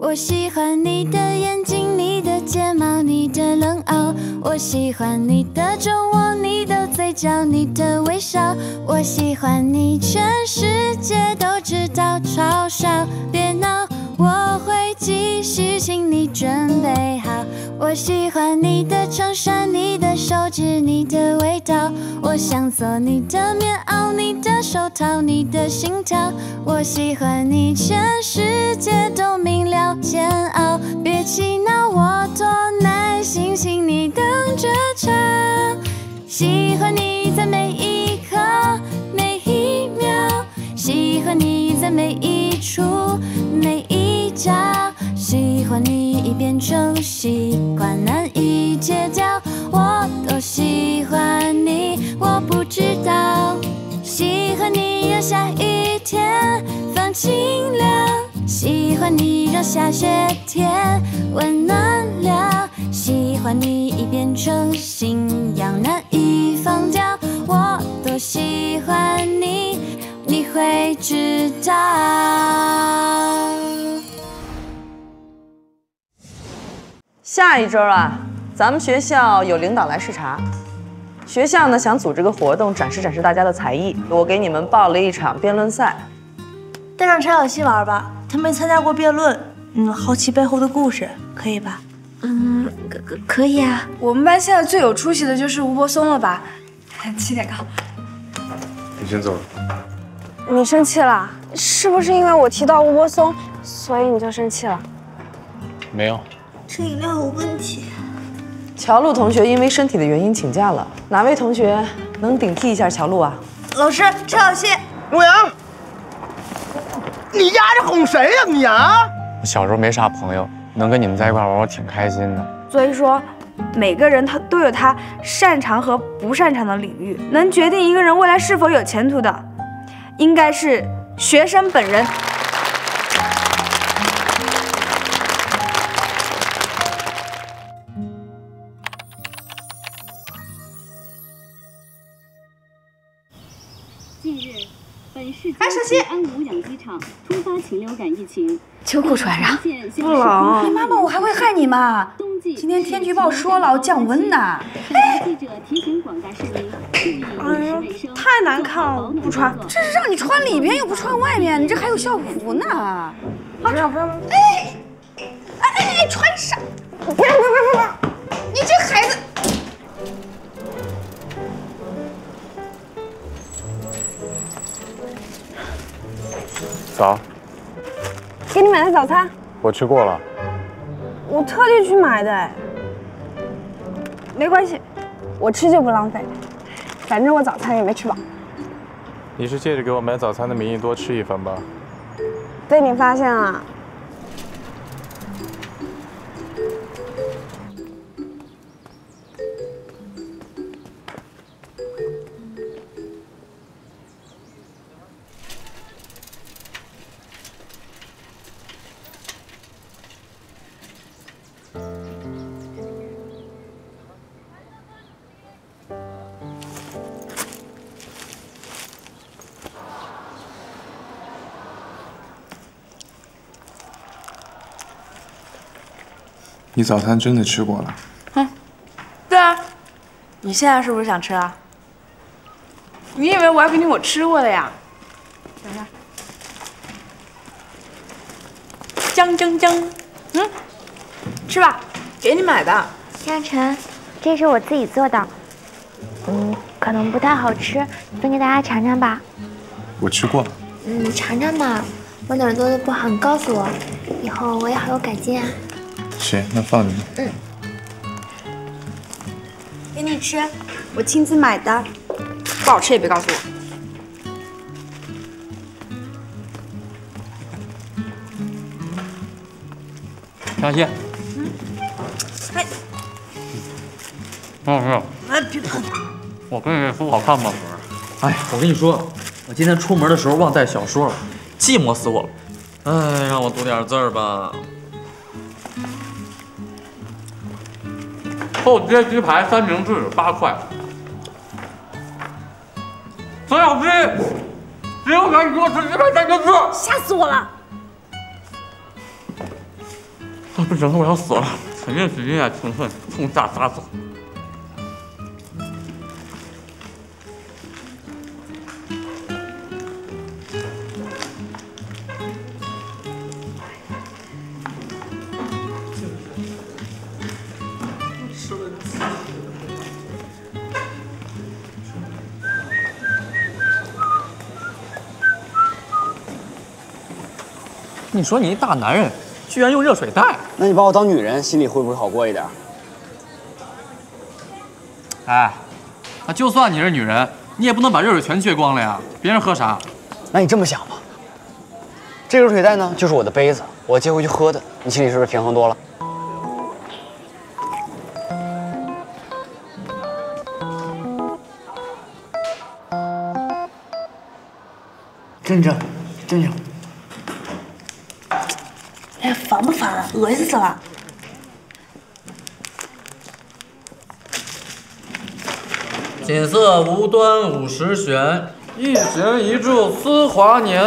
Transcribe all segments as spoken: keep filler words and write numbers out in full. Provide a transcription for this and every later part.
我喜欢你的眼睛，你的睫毛，你的冷傲。我喜欢你的酒窝，你的嘴角，你的微笑。我喜欢你，全世界都知道，嘲笑别闹，我会继续，请你准备好。我喜欢你的衬衫，你的手指，你的味道。我想做你的棉袄，你的手套，你的心跳。我喜欢你，全世界都明了，煎熬，别气恼，我多耐心，请你等着瞧。喜欢你在每一刻每一秒，喜欢你在每一处每一角，喜欢你已变成习惯，难以戒掉。我多喜欢你，我不知道。喜欢你让下雨天放晴了，喜欢你让下雪天温暖了，喜欢你已变成信仰，难以放掉。我多喜欢你，你会知道。 下一周啊，咱们学校有领导来视察，学校呢想组织个活动，展示展示大家的才艺。我给你们报了一场辩论赛， 带上陈小希玩吧，他没参加过辩论，嗯，好奇背后的故事，可以吧？ 嗯，可可可以啊。 我们班现在最有出息的就是吴柏松了吧？起点高。 你先走。 你生气了？是不是因为我提到吴柏松，所以你就生气了？ 没有。 这饮料有问题。 乔璐同学因为身体的原因请假了，哪位同学能顶替一下乔璐啊？ 老师，陈小希。 陆阳，你丫这哄谁呀你啊？ 我小时候没啥朋友，能跟你们在一块玩，我挺开心的。 所以说，每个人他都有他擅长和不擅长的领域，能决定一个人未来是否有前途的，应该是学生本人。 近日，本市吉安五养鸡场突发禽流感疫情， 秋裤穿上。 不冷，你妈妈我还会害你吗？今天天气预报说了降温呢。 哎，记者提醒广大市民注意饮食卫生。 太难看了，不穿。这是让你穿里边又不穿外面，你这还有校服呢。好，这样不要。哎，哎哎，穿上！不要不要不要不要！你这孩子。 早， 给你买的早餐， 我吃过了。 我特地去买的。没关系，我吃就不浪费，反正我早餐也没吃饱。 你是借着给我买早餐的名义多吃一份吧？ 被你发现了。 你早餐真的吃过了？ 嗯，对啊。你现在是不是想吃啊？你以为我还给你我吃过的呀？等下，姜姜姜，嗯，吃吧，给你买的。 嘉诚，这是我自己做的，嗯，可能不太好吃，分给大家尝尝吧。 我吃过了。 嗯，你尝尝嘛，我哪儿做的不好，你告诉我，以后我也好有改进啊。 行，那放着呢。 嗯， 给你吃，我亲自买的，不好吃也别告诉我。 张希， 嗯，哎， 很好吃。 哎，别碰！ 我跟你说好看吗？ 哎，我跟你说，我今天出门的时候忘带小说了，寂寞死我了。哎，让我读点字儿吧。 厚街鸡排三明治八块。陈小希，谁又敢给我吃鸡排三明治？ 吓死我了！ 不行了，我要死了！肯定是恋爱成分，冲下杀手。 你说你一大男人，居然用热水袋？ 那你把我当女人，心里会不会好过一点？ 哎，那就算你是女人，你也不能把热水全撅光了呀！别人喝啥？ 那你这么想吧，这个热水袋呢，就是我的杯子，我接回去喝的，你心里是不是平衡多了？真正，真正。 哎，烦不烦啊？恶心死了！ 锦瑟无端五十弦，一弦一柱思华年。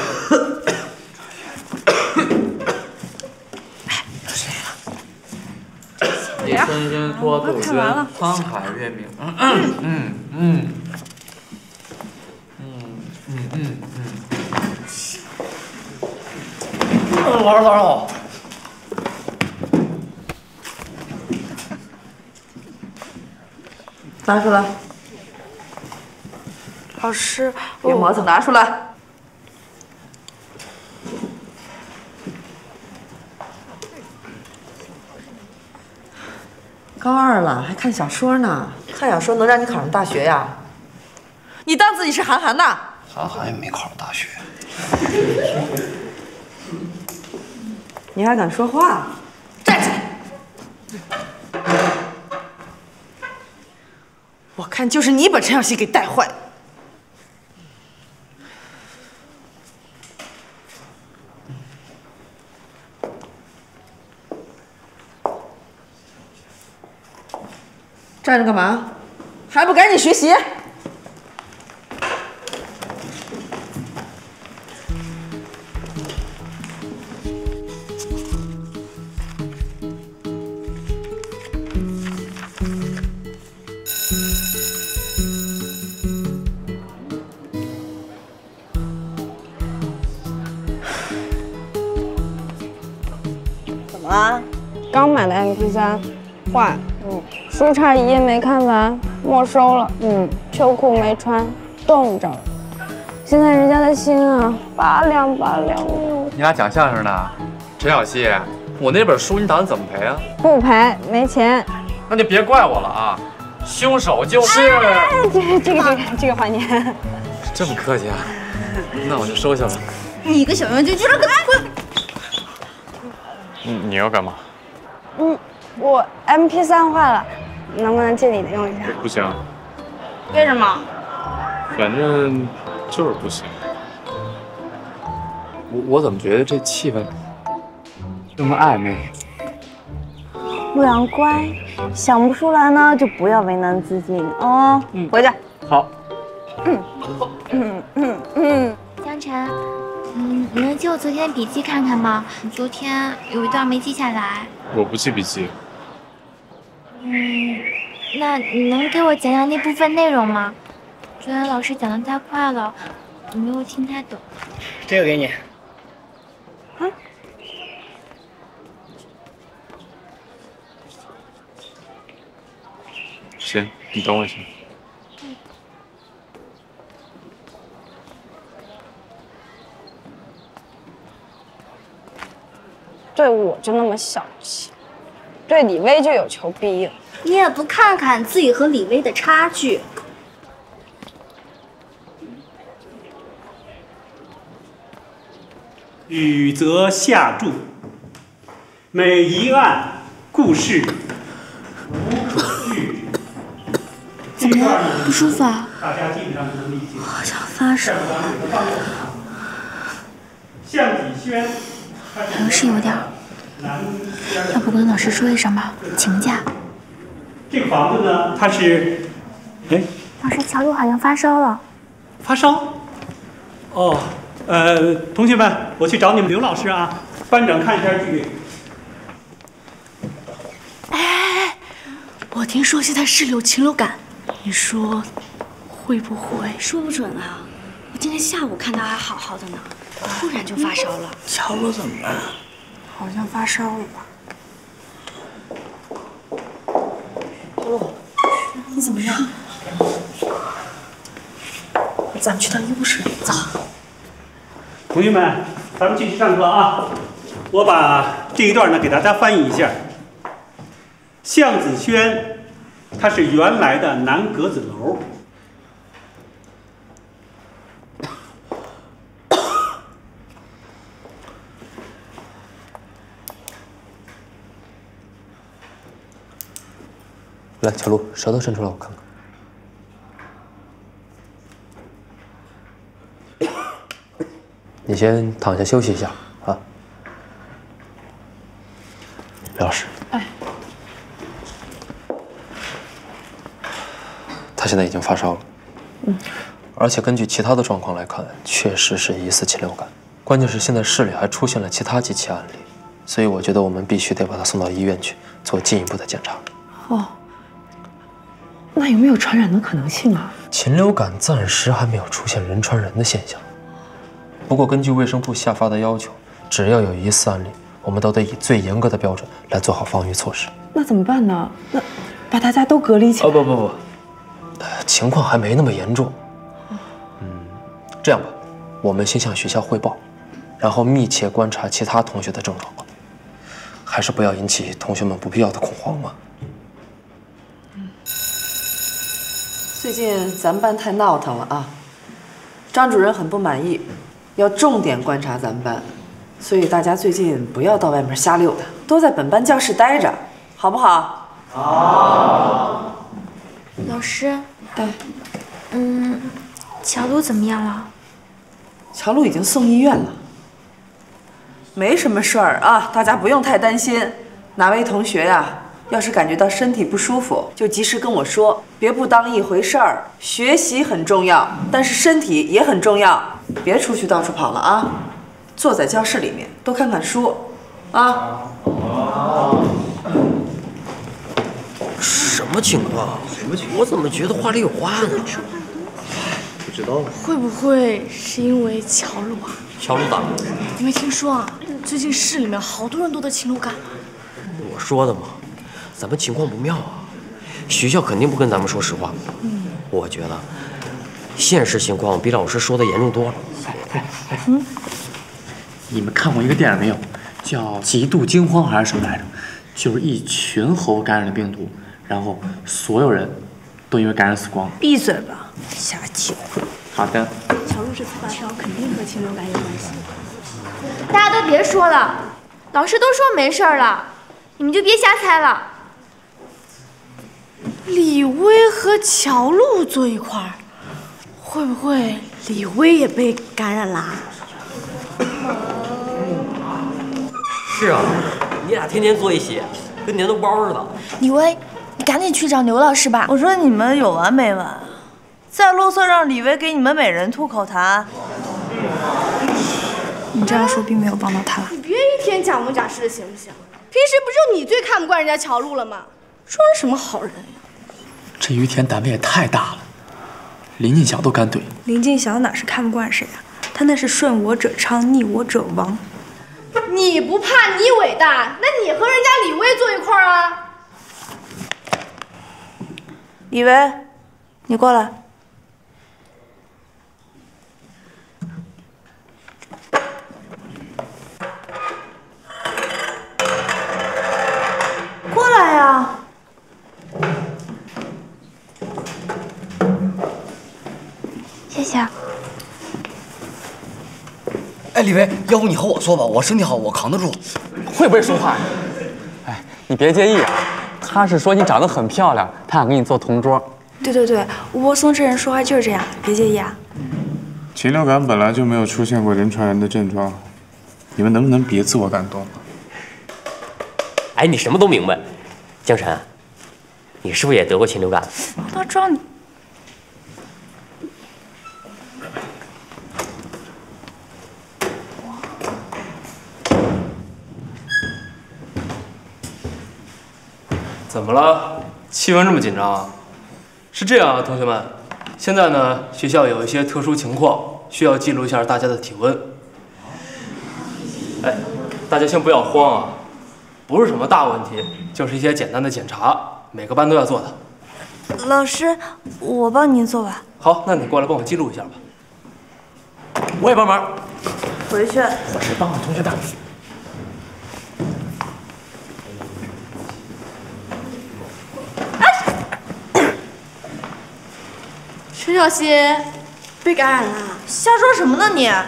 一声声托杜鹃，沧海月明。嗯嗯嗯嗯嗯嗯嗯。老师，老师好。 拿出来。 老师， 别磨蹭，拿出来。高二了还看小说呢？看小说能让你考上大学呀？你当自己是韩寒呐？ 韩寒也没考上大学。 你还敢说话？站起来！我看就是你把陈小希给带坏了。站着干嘛？还不赶紧学习！ 怎么了？刚买的 M P 三坏，嗯，书差一页没看完，没收了，嗯，秋裤没穿，冻着了。现在人家的心啊，拔凉拔凉的。 你俩讲相声呢？陈小希，我那本书你打算怎么赔啊？ 不赔，没钱。 那就别怪我了啊！凶手就是…… 哎，这个这个这个这个还你。 这么客气啊？那我就收下了。 你个小冤屈，居然敢滚！ 你你要干嘛？ 嗯，我 M P 三坏了，能不能借你的用一下？ 不行， 为什么？ 反正就是不行。我我怎么觉得这气氛这么暧昧？ 陆阳乖，想不出来呢就不要为难自己啊。嗯，回去。 好。 嗯嗯嗯嗯。 江晨，嗯，你能借我昨天的笔记看看吗？你昨天有一段没记下来。 我不记笔记。 嗯，那你能给我讲讲那部分内容吗？昨天老师讲的太快了，我没有听太懂。 这个给你。 啊？ 行，你等我一下。 对我就那么小气，对李薇就有求必应。 你也不看看自己和李薇的差距。 宇则下注，每一案故事无可拒。 怎么了？不舒服啊？ 大家基本上都能理解。 好想发烧。 向己轩。 好像是有点儿，要不跟老师说一声吧，请假。 这个房子呢，它是，哎， 老师，乔璐好像发烧了。 发烧？哦，呃，同学们，我去找你们刘老师啊，班长看一下这个我听说现在市里有禽流感，你说会不会？ 说不准啊。我今天下午看他还好好的呢，突然就发烧了。 乔洛怎么了？好像发烧了吧？乔洛，你怎么样？咱们去趟医务室，走。 同学们，咱们继续上课啊！我把这一段呢给大家翻译一下。向子轩，他是原来的南格子楼。 来，小鹿，舌头伸出来，我看看。你先躺下休息一下啊。刘老师， 哎， 他现在已经发烧了， 嗯， 而且根据其他的状况来看，确实是疑似禽流感。关键是现在市里还出现了其他几起案例，所以我觉得我们必须得把他送到医院去做进一步的检查。 哦。那有没有传染的可能性啊？ 禽流感暂时还没有出现人传人的现象，不过根据卫生部下发的要求，只要有疑似案例，我们都得以最严格的标准来做好防御措施。 那怎么办呢？那把大家都隔离起来？ 哦不不不，情况还没那么严重。嗯，这样吧，我们先向学校汇报，然后密切观察其他同学的症状，还是不要引起同学们不必要的恐慌嘛。 最近咱们班太闹腾了啊，张主任很不满意，要重点观察咱们班，所以大家最近不要到外面瞎溜达，都在本班教室待着，好不好？好。 老师，对，嗯，乔璐怎么样了？ 乔璐已经送医院了，没什么事儿啊，大家不用太担心。哪位同学呀？要是感觉到身体不舒服，就及时跟我说，别不当一回事儿。学习很重要，但是身体也很重要，别出去到处跑了啊！坐在教室里面多看看书，啊。 什么情况？我怎么觉得话里有话呢？ 不知道。 会不会是因为乔璐啊？ 乔璐咋了？ 你没听说啊？最近市里面好多人都得禽流感了。 我说的嘛。咱们情况不妙啊，学校肯定不跟咱们说实话。嗯，我觉得现实情况比老师说的严重多了。 嗯，你们看过一个电影没有？叫《极度惊慌》还是什么来着？就是一群猴感染了病毒，然后所有人都因为感染死光。 闭嘴吧，瞎鸡巴。 好的。 乔璐这次发烧肯定和禽流感有关系。 大家都别说了，老师都说没事了，你们就别瞎猜了。 李薇和乔璐坐一块儿，会不会李薇也被感染啦？ 是啊，你俩天天坐一起，跟粘豆包似的。 李薇，你赶紧去找刘老师吧。 我说你们有完没完？再啰嗦让李薇给你们每人吐口痰。 你这样说并没有帮到他。 你别一天假模假式的行不行？平时不就你最看不惯人家乔璐了吗？装什么好人呀？ 这于田胆子也太大了，林静晓都敢怼。 林静晓哪是看不惯谁啊？他那是顺我者昌，逆我者亡。 你不怕你伟大，那你和人家李薇坐一块儿啊？ 李薇，你过来。过来呀！ 谢谢。 哎，李薇，要不你和我坐吧，我身体好，我扛得住。 会不会说话呀？哎，你别介意啊，他是说你长得很漂亮，他想跟你做同桌。 对对对，吴柏松这人说话就是这样，别介意啊。 禽流感本来就没有出现过人传人的症状，你们能不能别自我感动？ 哎，你什么都明白，江晨，你是不是也得过禽流感？ 他装你。 怎么了？ 气氛这么紧张啊？是这样啊，同学们，现在呢，学校有一些特殊情况，需要记录一下大家的体温。哎，大家先不要慌啊，不是什么大问题，就是一些简单的检查，每个班都要做的。 老师，我帮您做吧。 好，那你过来帮我记录一下吧。我也帮忙。 回去。 我是帮我同学的。 陈小希被感染了， 瞎说什么呢你？哎，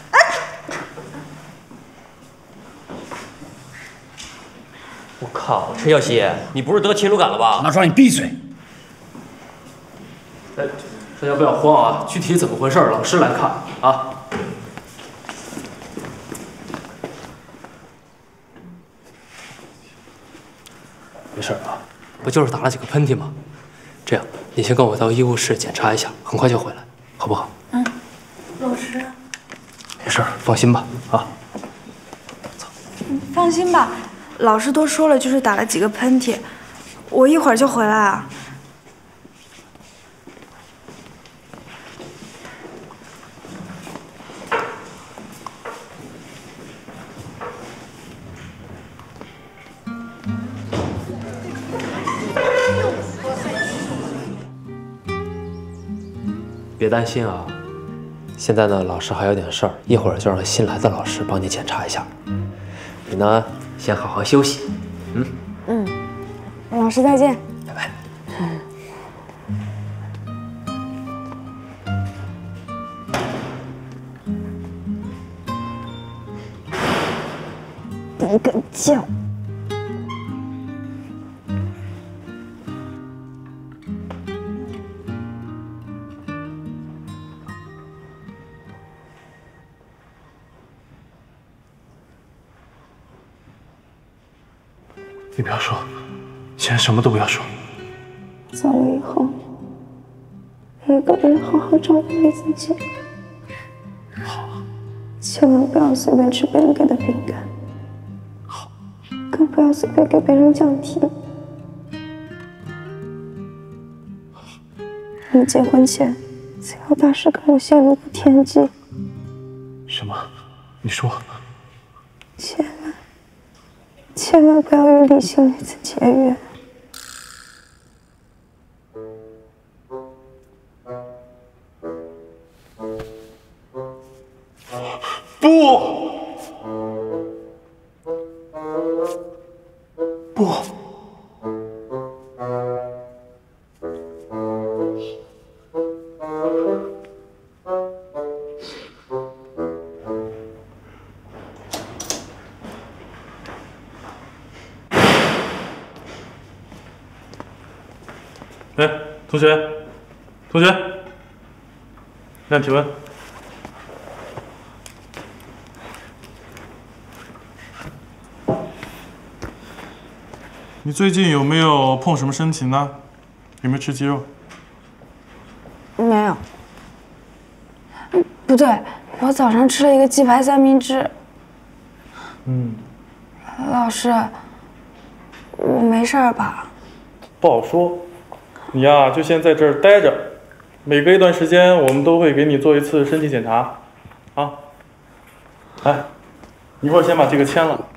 我靠，陈小希，你不是得禽流感了吧？ 马爽，你闭嘴！ 哎，大家不要慌啊，具体怎么回事，老师来看啊。没事啊，不就是打了几个喷嚏吗？这样，你先跟我到医务室检查一下，很快就回来，好不好？ 嗯，老师。 没事，放心吧，啊。 放心吧，老师都说了，就是打了几个喷嚏，我一会儿就回来啊。 别担心啊，现在呢，老师还有点事儿，一会儿就让新来的老师帮你检查一下。你呢，先好好休息。嗯嗯，老师再见。 拜拜。 你个叫！ 你不要说，现在什么都不要说。 走了以后，一个人好好照顾你自己。 好。 千万不要随便吃别人给的饼干。 好。 更不要随便给别人讲题。你结婚前，只要大师跟我陷入过天机。 什么？你说。 千万。千万不要与理性女子结缘。 不，不，哎，同学，同学，量体温。你最近有没有碰什么生禽呢？有没有吃鸡肉？ 没有。不对，我早上吃了一个鸡排三明治。 嗯。 老师，我没事儿吧？ 不好说。你呀，就先在这儿待着，每隔一段时间我们都会给你做一次身体检查，啊。来，一会儿先把这个签了，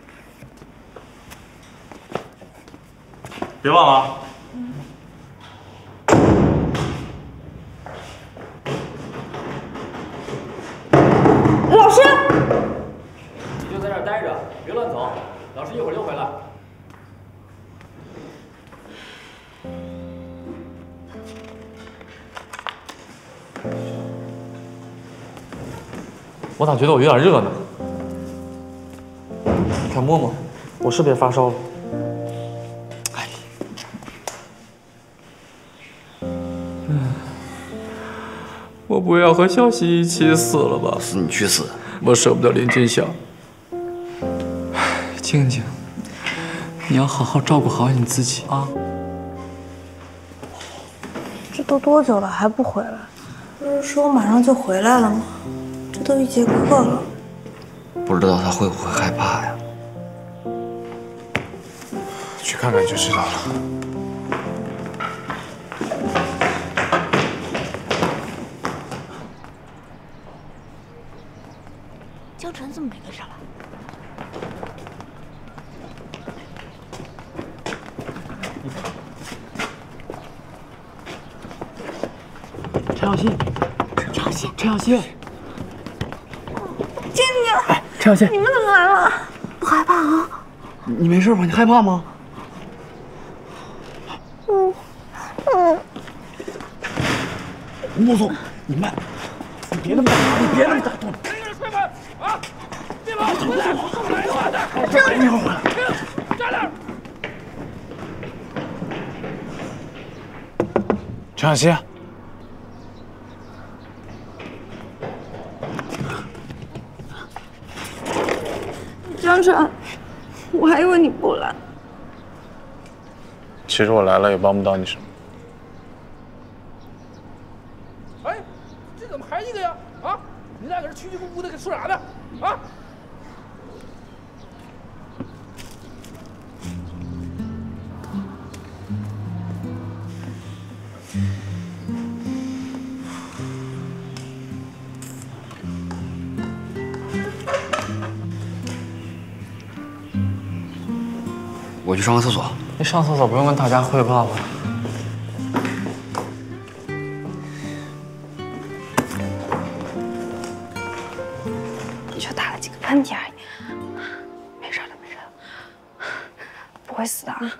别忘了啊。 老师， 你就在这儿待着，别乱走，老师一会儿就回来。 我咋觉得我有点热呢？你看摸摸，我是不是也发烧了？哎，嗯，我不要和小希一起死了吧？ 死你去死！ 我舍不得林俊晓。静静，你要好好照顾好你自己啊！ 这都多久了还不回来？不是说马上就回来了吗？这都一节课了。 不知道他会不会害怕呀？ 去看看就知道了。 没跟上了。 陈小希， 陈小希， 陈小希， 见你了！ 哎，陈小希， 你们怎么来了？不害怕啊？ 你没事吧？你害怕吗？ 嗯嗯。 穆总，你慢，你别那么大，你别那么大动。 快快啊！别跑！回来！来的话的， 一会儿回来。 站那儿。 陈小希。 张晨，我还以为你不来。 其实我来了也帮不到你什么。 哎，这怎么还一个呀？啊，你俩搁这嘀嘀咕咕的，说啥呢？啊？ 我去上个厕所。 你上厕所不用跟大家汇报吗？ 你就打了几个喷嚏而已，没事的，没事的，不会死的啊。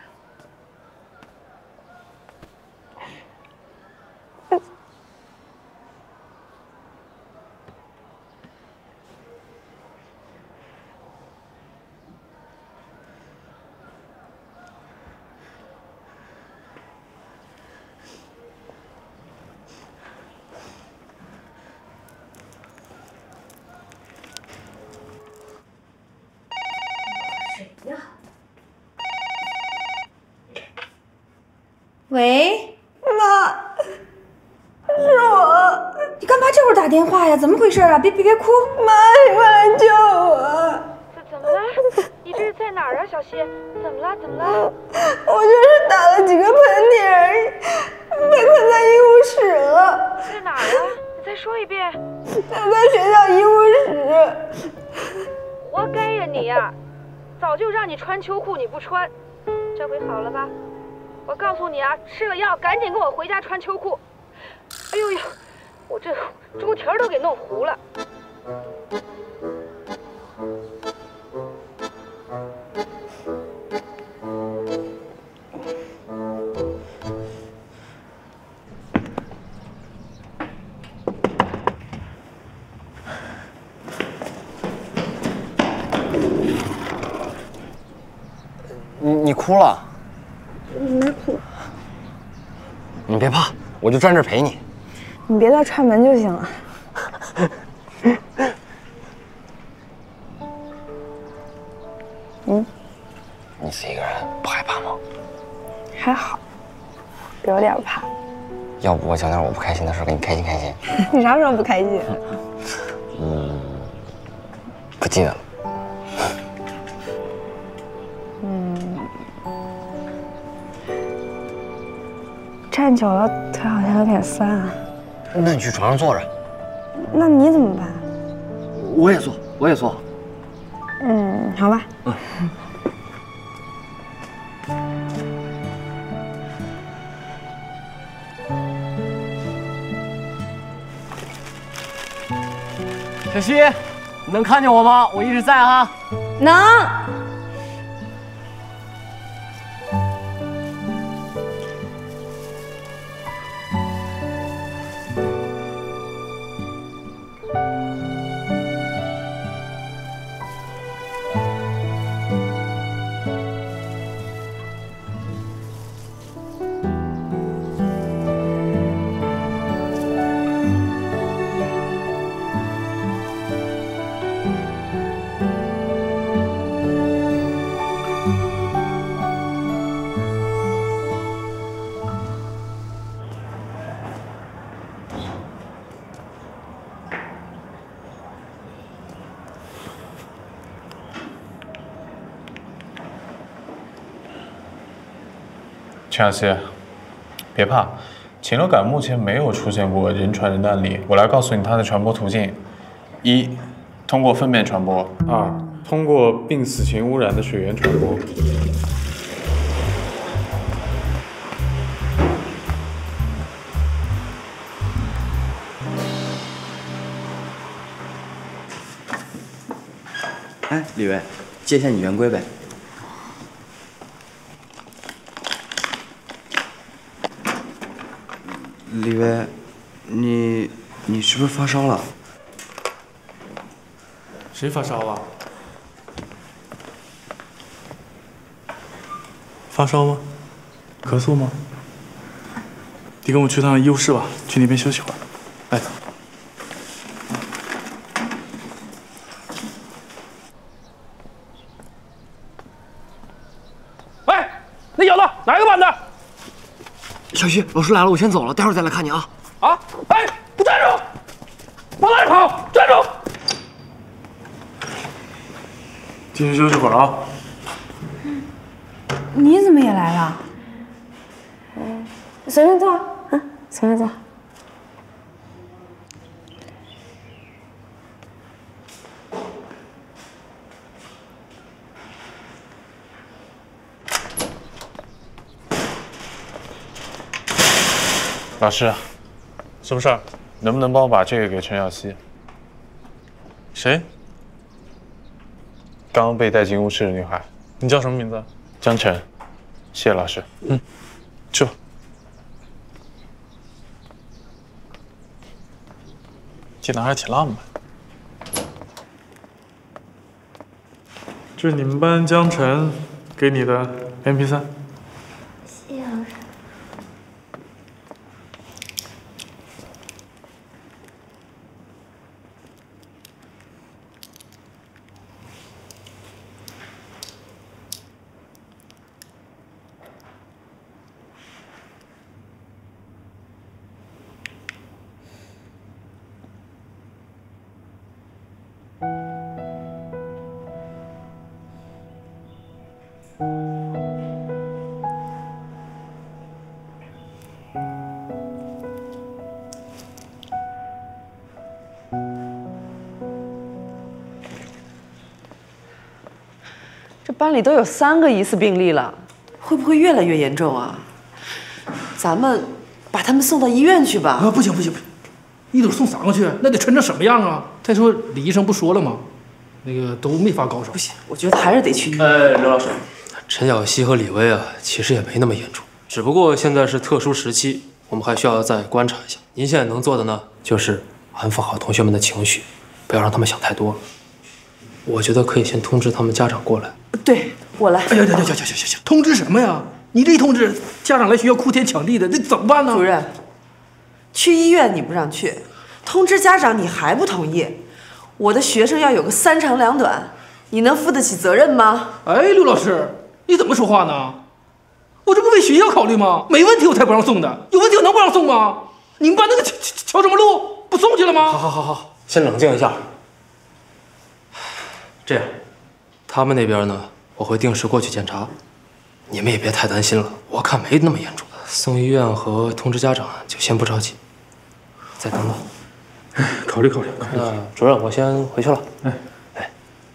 喂，妈，是我。你干嘛这会儿打电话呀？怎么回事啊？别别别哭，妈，你快来救我！ 怎怎么了？你这是在哪儿啊，小希？怎么了？怎么了？ 我就是打了几个喷嚏而已，被困在医务室了。 在哪儿啊？你再说一遍。 就在学校医务室。 活该呀你呀！早就让你穿秋裤，你不穿，这回好了吧？我告诉你啊，吃了药赶紧跟我回家穿秋裤。哎呦呦，我这猪蹄儿都给弄糊了。 你你哭了？ 我没哭。 你别怕，我就站这儿陪你。 你别再串门就行了。嗯， 你自己一个人不害怕吗？ 还好，有点怕。 要不我讲点我不开心的事，给你开心开心。 你啥时候不开心？ 嗯，不记得了。 嗯，站久了腿好像有点酸啊。 那你去床上坐着。 那你怎么办？ 我也坐，我也坐。 嗯，好吧。嗯。 小希，你能看见我吗？我一直在哈。 能。 陈小希，别怕，禽流感目前没有出现过人传人的案例。我来告诉你它的传播途径：一， 通过粪便传播； 二，通过病死型污染的水源传播。 哎，李维，借一下你圆规呗。李维，你你是不是发烧了？ 谁发烧了？发烧吗？咳嗽吗？你跟我去趟医务室吧，去那边休息会儿。哎。 喂，那小子哪个班的？ 小徐，老师来了，我先走了，待会儿再来看你啊。 啊！哎，不站住！往哪里跑？站住！ 进去休息会儿啊。 你怎么也来了？嗯，随便坐啊，随便坐。 老师， 什么事儿？ 能不能帮我把这个给陈小希？ 谁？ 刚刚被带进医务室的女孩。 你叫什么名字？ 江晨。谢谢老师。 嗯，去吧。这男孩挺浪漫。这是你们班江晨给你的 M P 三。 谢谢老师。 这班里都有三个疑似病例了，会不会越来越严重啊？咱们把他们送到医院去吧。 啊，不行不行不行，一会儿送啥过去？那得抻成什么样啊？再说李医生不说了吗？那个都没发高烧。 不行，我觉得还是得去医院。 哎，刘老师，陈小希和李薇啊，其实也没那么严重，只不过现在是特殊时期，我们还需要再观察一下。您现在能做的呢，就是安抚好同学们的情绪，不要让他们想太多。我觉得可以先通知他们家长过来。 对，我来。 哎呀，行行行行行行，通知什么呀？你这一通知，家长来学校哭天抢地的，这怎么办呢？ 主任，去医院你不让去，通知家长你还不同意，我的学生要有个三长两短，你能负得起责任吗？ 哎，刘老师，你怎么说话呢？我这不为学校考虑吗？没问题我才不让送的，有问题我能不让送吗？你们班那个乔乔什么路不送去了吗？ 好好好好，先冷静一下。这样，他们那边呢，我会定时过去检查，你们也别太担心了，我看没那么严重。送医院和通知家长就先不着急，再等等。 哎，考虑考虑。 那主任，我先回去了。 哎哎。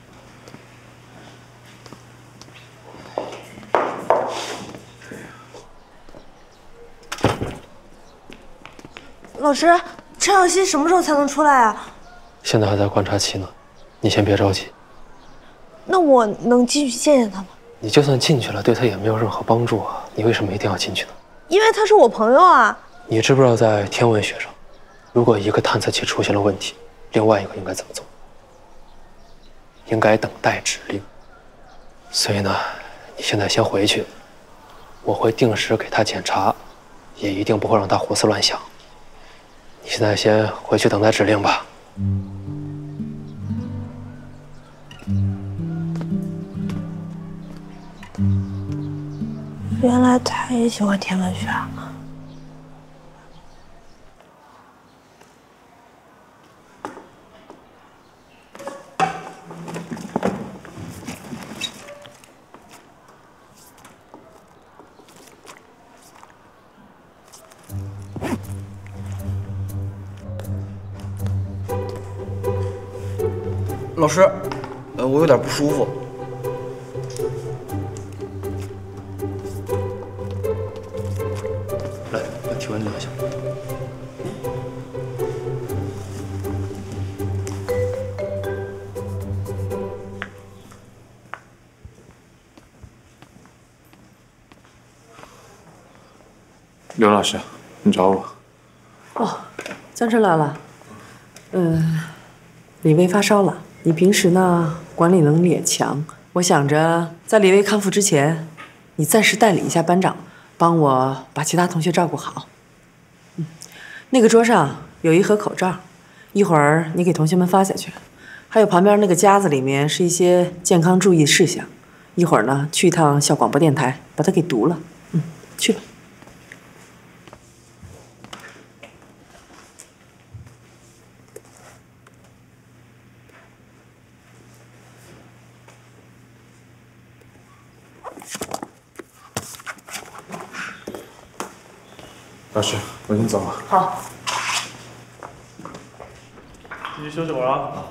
老师，陈小希什么时候才能出来啊？ 现在还在观察期呢，你先别着急。 那我能进去见见他吗？ 你就算进去了，对他也没有任何帮助啊！你为什么一定要进去呢？ 因为他是我朋友啊。 你知不知道，在天文学上，如果一个探测器出现了问题，另外一个应该怎么做？应该等待指令。所以呢，你现在先回去，我会定时给他检查，也一定不会让他胡思乱想。你现在先回去等待指令吧。 原来他也喜欢天文学啊。 老师，呃，我有点不舒服。 来，把体温量一下。 刘老师，你找我？ 哦，江晨来了。嗯，李薇发烧了。你平时呢管理能力也强，我想着在李薇康复之前，你暂时代理一下班长，帮我把其他同学照顾好。嗯，那个桌上有一盒口罩，一会儿你给同学们发下去。还有旁边那个夹子里面是一些健康注意事项，一会儿呢去一趟校广播电台把它给读了。嗯，去吧。 老师，我先走了。 好， 继续休息会儿啊。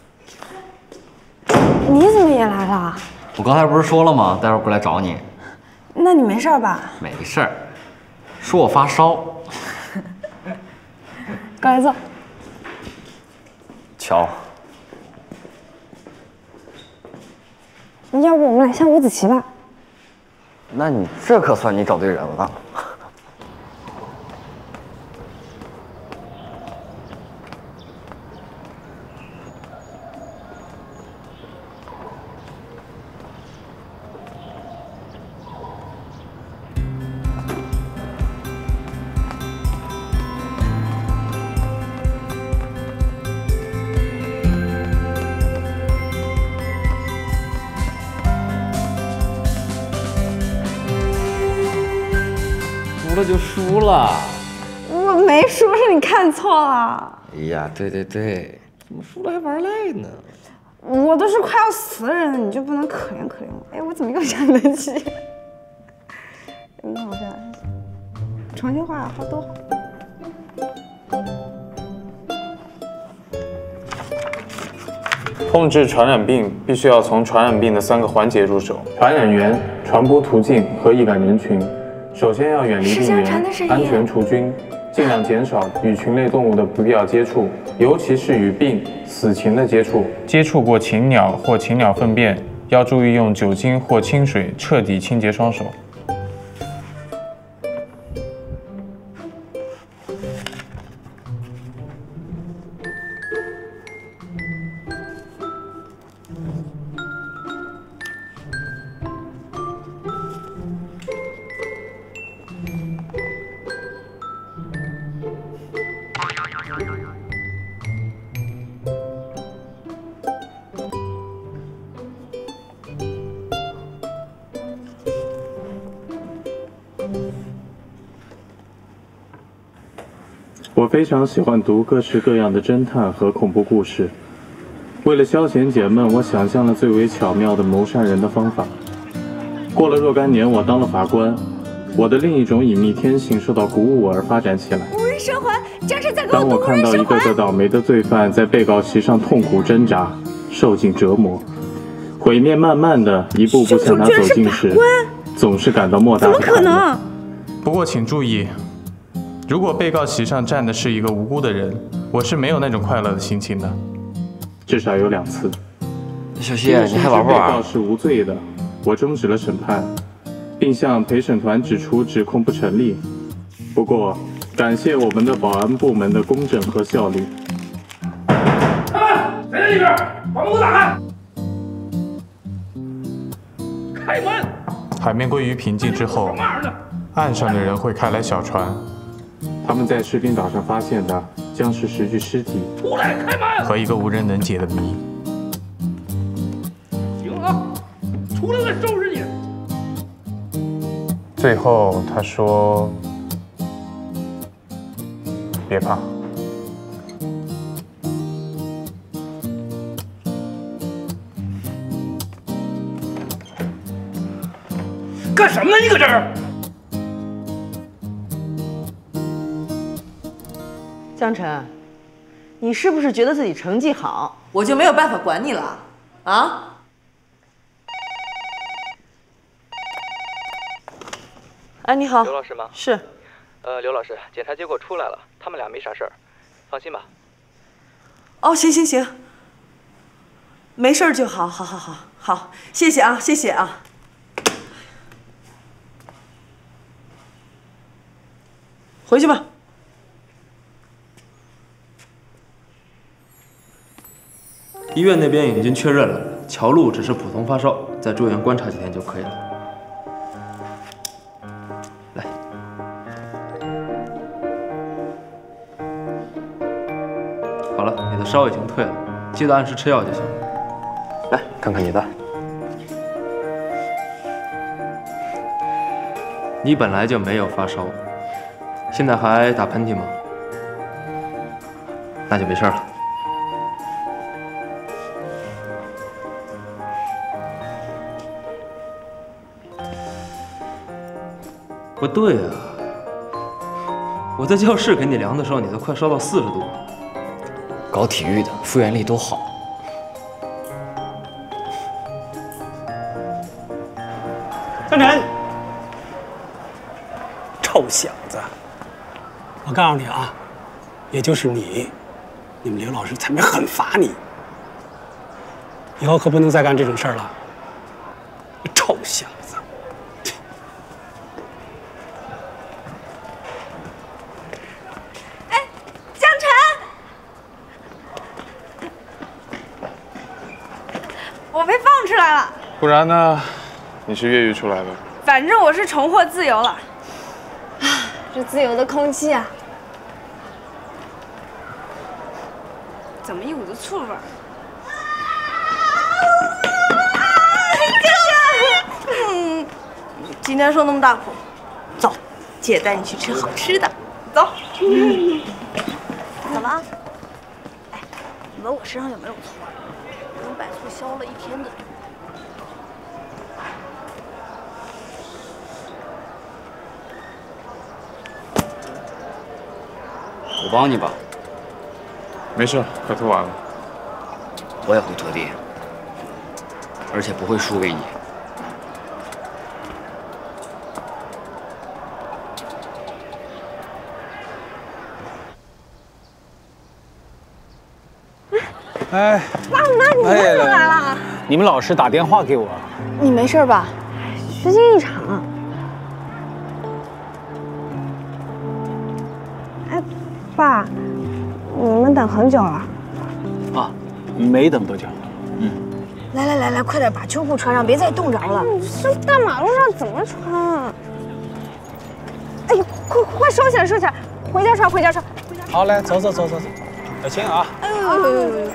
你怎么也来了？ 我刚才不是说了吗？待会儿过来找你。 那你没事吧？ 没事儿，说我发烧。 过来坐。 瞧， 要不我们俩下五子棋吧？ 那你这可算你找对人了。输了就输了， 我没输，是你看错了。 哎呀，对对对，怎么输了还玩赖呢？ 我都是快要死的人了，你就不能可怜可怜我？哎，我怎么又想得起？真好笑，重新画，画多好。 控制传染病必须要从传染病的三个环节入手：传染源、传播途径和易感人群。首先要远离病源，安全除菌，尽量减少与禽类动物的不必要接触，尤其是与病、死禽的接触。接触过禽鸟或禽鸟粪便，要注意用酒精或清水彻底清洁双手。 我非常喜欢读各式各样的侦探和恐怖故事。为了消遣解闷，我想象了最为巧妙的谋杀人的方法。过了若干年，我当了法官，我的另一种隐秘天性受到鼓舞而发展起来。 无人生还，江晨在给我当我看到一个个倒霉的罪犯在被告席上痛苦挣扎，受尽折磨，毁灭慢慢的一步步向他走近时，总是感到莫大的怎么可能？ 不过请注意，如果被告席上站的是一个无辜的人，我是没有那种快乐的心情的。 至少有两次。 小谢，你还玩不玩？ 被告是无罪的，我终止了审判，并向陪审团指出指控不成立。不过，感谢我们的保安部门的公正和效率。 开门！谁在里边？把门给我打开！开门！ 海面归于平静之后，岸上的人会开来小船。 他们在士兵岛上发现的将是十具尸体， 出来开门！ 和一个无人能解的谜。 行了，出来我收拾你。 最后他说：“别怕。” 干什么呢？你搁这儿？ 江晨，你是不是觉得自己成绩好， 我就没有办法管你了啊？哎，你好， 刘老师吗？ 是。 呃，刘老师，检查结果出来了，他们俩没啥事儿，放心吧。 哦，行行行，没事儿就好，好好好好，谢谢啊，谢谢啊。回去吧。 医院那边已经确认了，乔璐只是普通发烧，再住院观察几天就可以了。来，好了，你的烧已经退了，记得按时吃药就行了。来看看你的，你本来就没有发烧，现在还打喷嚏吗？那就没事了。不对啊，我在教室给你量的时候，你都快烧到四十度了。 搞体育的复原力都好。 江晨，臭小子！我告诉你啊，也就是你，你们刘老师才没狠罚你。以后可不能再干这种事儿了。臭小子！ 哎，江晨，我被放出来了。 不然呢？你是越狱出来的？ 反正我是重获自由了。 啊，这自由的空气啊！ 怎么一股子醋味儿？嗯，今天受那么大苦，走，姐带你去吃好吃的，走。怎么？哎，你闻我身上有没有醋啊？我用白醋消了一天的毒。 我帮你吧。 没事，快涂完了。 我也会拖地，而且不会输给你。 哎， 爸妈，你们怎么来了？ 你们老师打电话给我。 你没事吧？虚惊一场。哎，爸，你们等很久了。 啊，没等多久。嗯。 来来来来，快点把秋裤穿上，别再冻着了。 这大马路上怎么穿啊？哎呦，快快收起来，收起来，回家穿，回家穿。 好，来，走走走走走，小心啊！ 哎呦呦呦呦呦！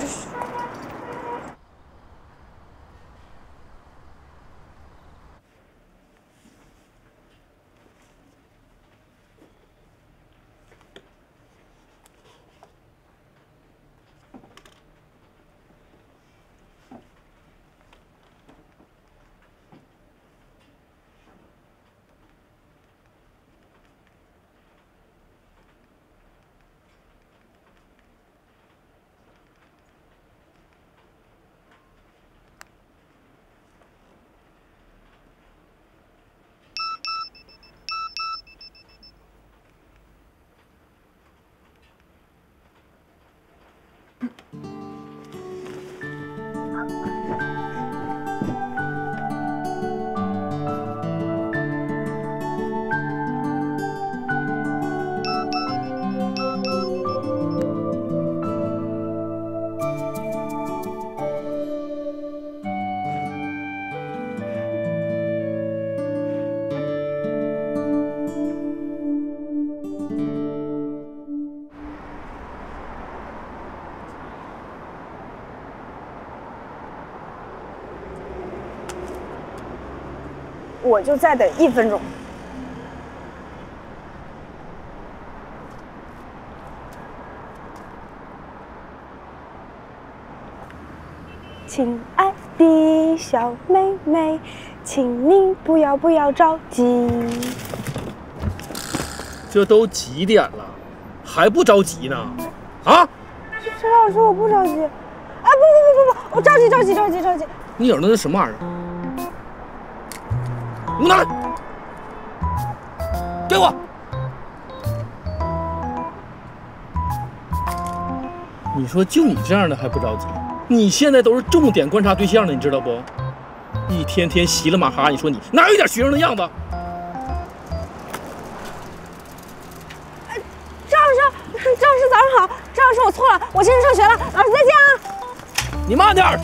我就再等一分钟。亲爱的小妹妹，请你不要不要着急。 这都几点了，还不着急呢？啊？ 陈老师，我不着急。哎， 不不不不不，我着急着急着急着急。 你耳朵那什么玩意儿？你拿来，给我。你说就你这样的还不着急？你现在都是重点观察对象了，你知道不？一天天稀里马哈，你说你哪有一点学生的样子？ 赵老师，赵老师早上好，赵老师我错了，我先去上学了，老师再见啊！ 你慢点儿。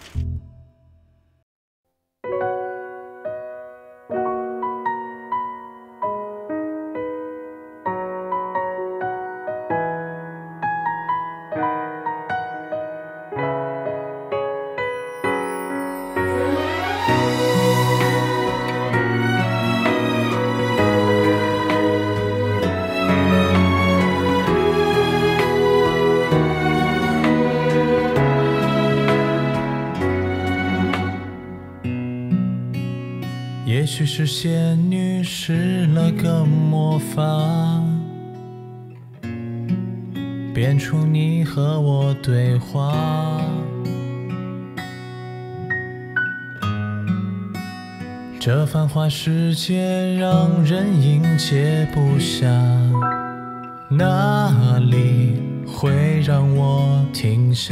也许是仙女施了个魔法，变出你和我对话。这繁华世界让人应接不暇，哪里会让我停下？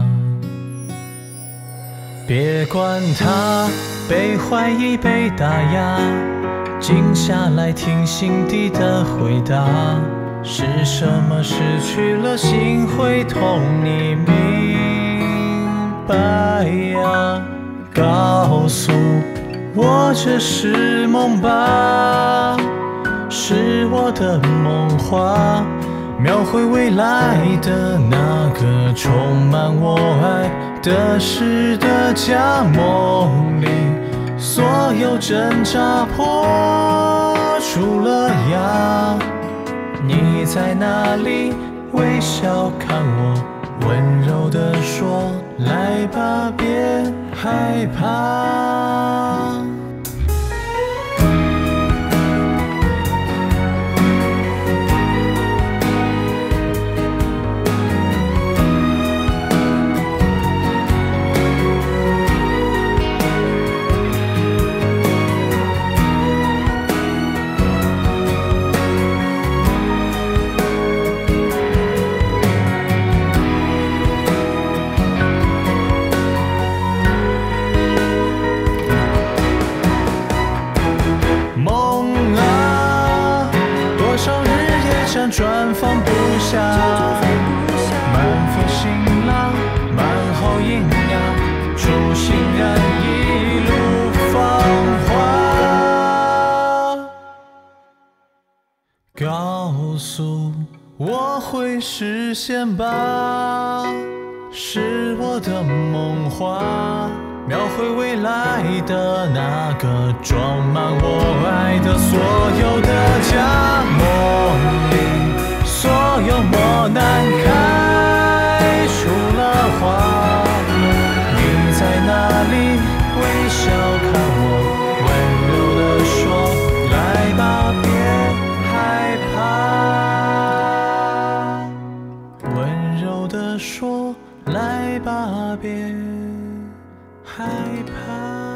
别管它被怀疑被打压，静下来听心底的回答，是什么失去了心会痛，你明白呀？告诉我这是梦吧，是我的梦话，描绘未来的那个充满我爱的诗的假梦里，所有挣扎破除了芽。你在哪里？微笑看我，温柔地说：来吧，别害怕。转放不下，满腹辛辣，满好营养，初心燃一路芳华。告诉我会实现吧，是我的梦话，描绘未来的那个装满我爱的所有的假梦里，所有磨难开出了花。你在哪里？微笑看我，温柔地说：来吧，别害怕。温柔地说：来吧，别害怕。